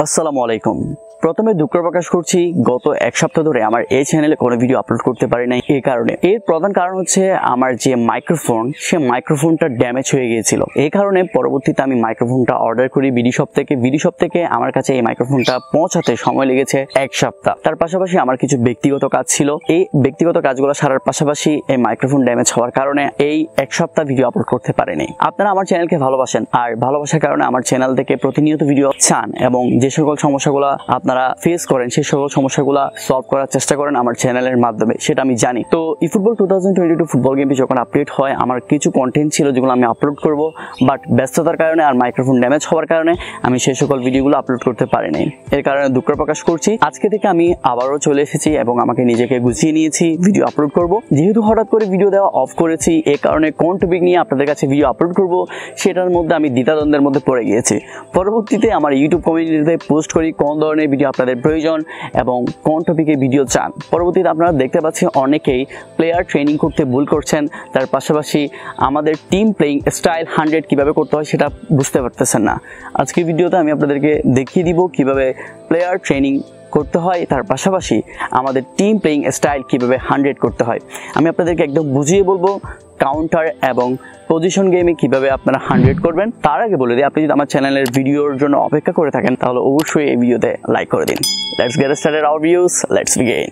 আসসালামু আলাইকুম। প্রথমে দুঃখ প্রকাশ করছি, গত এক সপ্তাহ ধরে আমার এই চ্যানেলে কোনো ভিডিও আপলোড করতে পারি নাই। এই কারণে এর প্রধান কারণ হচ্ছে আমার যে মাইক্রোফোন, সে মাইক্রোফোনটা ড্যামেজ হয়ে গিয়েছিল। এই কারণে পরবর্তীতে আমি মাইক্রোফোনটা অর্ডার করি বিডিশপ থেকে। আমার কাছে এই মাইক্রোফোনটা পৌঁছাতে সময় লেগেছে এক সপ্তাহ। তার পাশাপাশি আমার কিছু ব্যক্তিগত কাজ ছিল। এই ব্যক্তিগত কাজগুলো সারার পাশাপাশি এই মাইক্রোফোন ড্যামেজ হওয়ার কারণে এই এক সপ্তাহ ভিডিও আপলোড করতে পারিনি। আপনারা আমার চ্যানেলকে ভালোবাসেন, আর ভালোবাসার কারণে আমার চ্যানেল থেকে প্রতিনিয়ত ভিডিও চান এবং যে সকল সমস্যাগুলো আপনারা ফেস করেন সেই সকল সমস্যাগুলো সলভ করার চেষ্টা করেন আমার চ্যানেলের মাধ্যমে, সেটা আমি জানি। তো eFootball 2022 ফুটবল গেমটি যখন আপডেট হয়, আমার কিছু কন্টেন্ট ছিল যেগুলো আমি আপলোড করব, বাট ব্যস্ততার কারণে আর মাইক্রোফোন ড্যামেজ হওয়ার কারণে আমি সেই সকল ভিডিওগুলো আপলোড করতে পারিনি। এর কারণে দুঃখ প্রকাশ করছি। আজকে থেকে আমি আবারও চলে এসেছি এবং আমাকে নিজেকে গুছিয়ে নিয়েছি ভিডিও আপলোড করব। যেহেতু হঠাৎ করে ভিডিও দেওয়া অফ করেছি, এই কারণে কোন টপিক নিয়ে আপনাদের কাছে ভিডিও আপলোড করব সেটার মধ্যে আমি দ্বিধাদ্বন্দ্বের মধ্যে পড়ে গিয়েছি। পরবর্তীতে আমার ইউটিউব কমিউনিটিতে পোস্ট করি কোন ধরনের ভিডিও আপনাদের প্রয়োজন এবং কোন টপিকে ভিডিও চান। পরবর্তীতে আপনারা দেখতে পাচ্ছেন অনেকেই প্লেয়ার ট্রেনিং করতে ভুল করছেন, তার পাশাপাশি আমাদের টিম প্লেইং স্টাইল 100 কিভাবে করতে হয় সেটা বুঝতে পারতেছেন না। আজকের ভিডিওতে আমি আপনাদেরকে দেখিয়ে দিব কিভাবে প্লেয়ার ট্রেনিং করতে হয়, তার পাশাপাশি আমাদের টিম প্লেইং স্টাইল কিভাবে 100 করতে হয়। আমি আপনাদেরকে একদম বুঝিয়ে বলবো কাউন্টার এবং পজিশন গেমে কিভাবে আপনারা 100 করবেন। তার আগে বলে দিই, আপনি যদি আমার চ্যানেলের ভিডিওর জন্য অপেক্ষা করে থাকেন তাহলে অবশ্যই এই ভিডিওতে লাইক করে দিন। Let's get started our views, let's begin.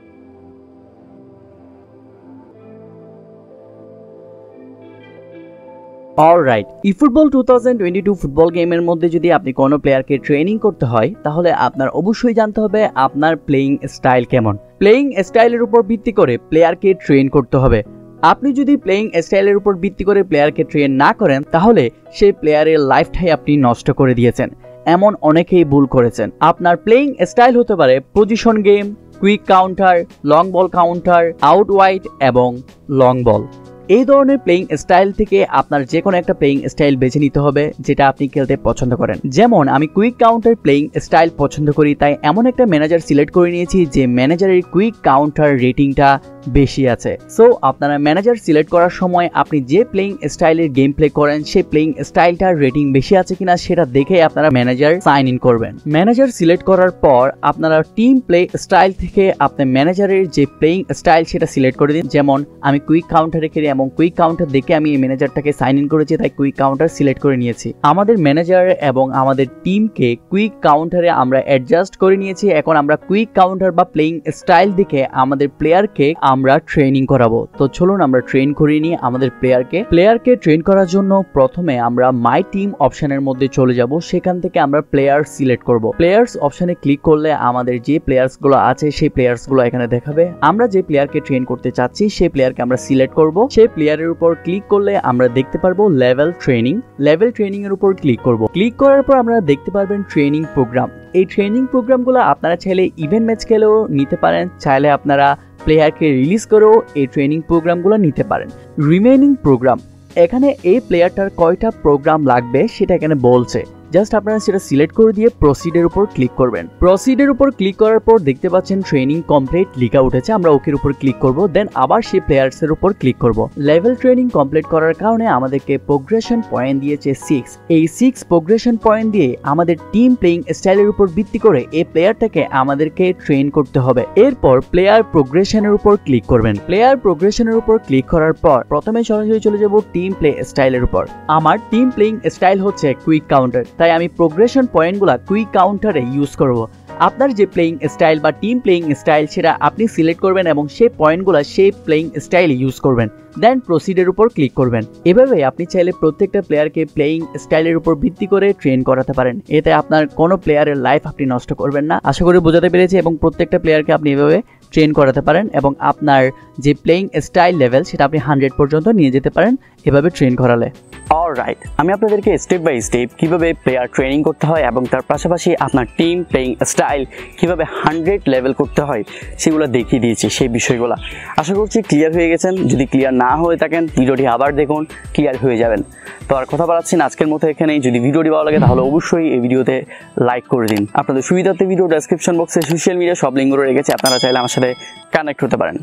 Alright, eFootball 2022 ফুটবল গেমের মধ্যে যদি আপনি কোনো প্লেয়ারকে ট্রেনিং করতে হয় তাহলে আপনার অবশ্যই জানতে হবে আপনার প্লেইং স্টাইল কেমন। প্লেইং স্টাইলের উপর ভিত্তি করে প্লেয়ারকে ট্রেন করতে হবে। আপনি যদি প্লেইং স্টাইলের উপর ভিত্তি করে প্লেয়ারকে ট্রেন না করেন তাহলে সেই প্লেয়ারের লাইফটাই আপনি নষ্ট করে দিয়েছেন। এমন অনেকেই ভুল করেছেন। আপনার প্লেইং স্টাইল হতে পারে position game, quick counter, long ball counter, out wide এবং লং বল। এই ধরনের প্লেইং স্টাইল থেকে আপনার যে কোনো একটা প্লেইং স্টাইল বেছে নিতে হবে যেটা আপনি খেলতে পছন্দ করেন। যেমন আমি কুইক কাউন্টার প্লেইং স্টাইল পছন্দ করি, তাই এমন একটা ম্যানেজার সিলেক্ট করে নিয়েছি যে ম্যানেজারের কুইক কাউন্টার রেটিংটা বেশি আছে। সো আপনারা ম্যানেজার সিলেক্ট করার সময় আপনি যে প্লেইং স্টাইলের গেম প্লে করেন সেই প্লেইং স্টাইলটার রেটিং বেশি আছে কিনা সেটা দেখে আপনারা ম্যানেজার সাইন ইন করবেন। ম্যানেজার সিলেক্ট করার পর আপনারা টিম প্লে স্টাইল থেকে আপনার ম্যানেজারের যে প্লেইং স্টাইল সেটা সিলেক্ট করে দিন। যেমন আমি কুইক কাউন্টারে খেলি এবং কুইক কাউন্টার দেখে আমি এই ম্যানেজারটাকে সাইন ইন করেছি, তাই কুইক কাউন্টার সিলেক্ট করে নিয়েছি। আমাদের ম্যানেজার এবং আমাদের টিমকে কুইক কাউন্টারে আমরা অ্যাডজাস্ট করে নিয়েছি। এখন আমরা কুইক কাউন্টার বা প্লেইং স্টাইল দেখে আমাদের প্লেয়ারকে আমরা ট্রেনিং করাবো। তো চলুন আমরা ট্রেন করিয়ে নিই আমাদের প্লেয়ারকে ট্রেন করার জন্য প্রথমে আমরা মাই টিম অপশনের মধ্যে চলে যাব। সেখান থেকে আমরা প্লেয়ার সিলেক্ট করব। প্লেয়ার্স অপশনে ক্লিক করলে আমাদের যে প্লেয়ার্স গুলো আছে সেই প্লেয়ার্স গুলো এখানে দেখাবে। আমরা যে প্লেয়ারকে ট্রেন করতে চাচ্ছি সেই প্লেয়ারকে আমরা সিলেক্ট করব। সেই প্লেয়ারের উপর ক্লিক করলে আমরা দেখতে পারবো লেভেল ট্রেনিং এর উপর ক্লিক করব। ক্লিক করার পর আমরা দেখতে পারবেন ট্রেনিং প্রোগ্রাম। এই ট্রেনিং প্রোগ্রামগুলো আপনারা চাইলে ইভেন্ট ম্যাচ খেলেও নিতে পারেন, চাইলে আপনারা প্লেয়ারকে রিলিজ করেও এই ট্রেনিং প্রোগ্রামগুলো নিতে পারেন। রিমেইনিং প্রোগ্রাম, এখানে এই প্লেয়ারটার কয়টা প্রোগ্রাম লাগবে সেটা এখানে বলছে। জাস্ট আপনারা সেটা সিলেক্ট করে দিয়ে প্রসিডের উপর ক্লিক করবেন। প্রসিডের উপর ক্লিক করার পর দেখতে পাচ্ছেন ট্রেনিং কমপ্লিট লেখা উঠেছে। আমরা ওকের উপর ক্লিক করব, দেন আবার সেই প্লেয়ার্সের উপর ক্লিক করব। লেভেল ট্রেনিং কমপ্লিট করার কারণে আমাদেরকে প্রোগ্রেশন পয়েন্ট দিয়েছে 6। এই 6 প্রোগ্রেশন পয়েন্ট দিয়ে আমাদের টিম প্লেইং স্টাইলের উপর ভিত্তি করে এই প্লেয়ারটাকে আমাদেরকে ট্রেন করতে হবে। এরপর প্লেয়ার প্রোগ্রেশনের উপর ক্লিক করবেন। প্লেয়ার প্রোগ্রেশনের উপর ক্লিক করার পর প্রথমে সরাসরি চলে যাব টিম প্লে স্টাইলের উপর। আমার টিম প্লেইং স্টাইল হচ্ছে কুইক কাউন্টার, তাই আমি প্রোগ্রেশন পয়েন্টগুলো কুইক কাউন্টারে ইউজ করব। আপনার যে প্লেইং স্টাইল বা টিম প্লেইং স্টাইল সেটা আপনি সিলেক্ট করবেন এবং সেই পয়েন্টগুলো সেই প্লেইং স্টাইল ইউজ করবেন, দেন প্রসিডের উপর ক্লিক করবেন। এভাবে আপনি চাইলে প্রত্যেকটা প্লেয়ারকে প্লেইং স্টাইলের উপর ভিত্তি করে ট্রেন করাতে পারেন। এতে আপনার কোনো প্লেয়ারের লাইফ আপনি নষ্ট করবেন না। আশা করি বোঝাতে পেরেছি। এবং প্রত্যেকটা প্লেয়ারকে আপনি এভাবে ট্রেন করাতে পারেন এবং আপনার যে প্লেইং স্টাইল লেভেল সেটা আপনি 100 পর্যন্ত নিয়ে যেতে পারেন এভাবে ট্রেন করালে। অলরাইট, আমি আপনাদেরকে স্টেপ বাই স্টেপ কিভাবে প্লেয়ার ট্রেনিং করতে হয় এবং তার পাশাপাশি আপনার টিম প্লেইং স্টাইল কিভাবে 100 লেভেল করতে হয় সেগুলো দেখিয়ে দিয়েছি। সেই বিষয়গুলো আশা করছি ক্লিয়ার হয়ে গেছেন। যদি ক্লিয়ার না হয়ে থাকেন ভিডিওটি আবার দেখুন, ক্লিয়ার হয়ে যাবেন। তো আর কথা বাড়াচ্ছি না, আজকের মতো এখানেই। যদি ভিডিওটি ভালো লাগে তাহলে অবশ্যই এই ভিডিওতে লাইক করে দিন। আপনাদের সুবিধার্থে ভিডিও ডেসক্রিপশন বক্সে সোশ্যাল মিডিয়া সব লিঙ্ক রেখেছি, আপনারা চাইলে আমার সাথে কানেক্ট হতে পারেন।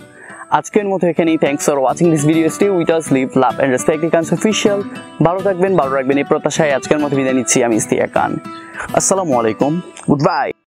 আজকের মতো এখানেই। Thanks for watching this video. Stay with us, live love and respect ইটams অফিশিয়াল। ভালো থাকবেন এই প্রত্যাশায় আজকের মতো বিদায় নিচ্ছি আমি ইস্তিহাক খান। আসসালামু আলাইকুম, গুড বাই।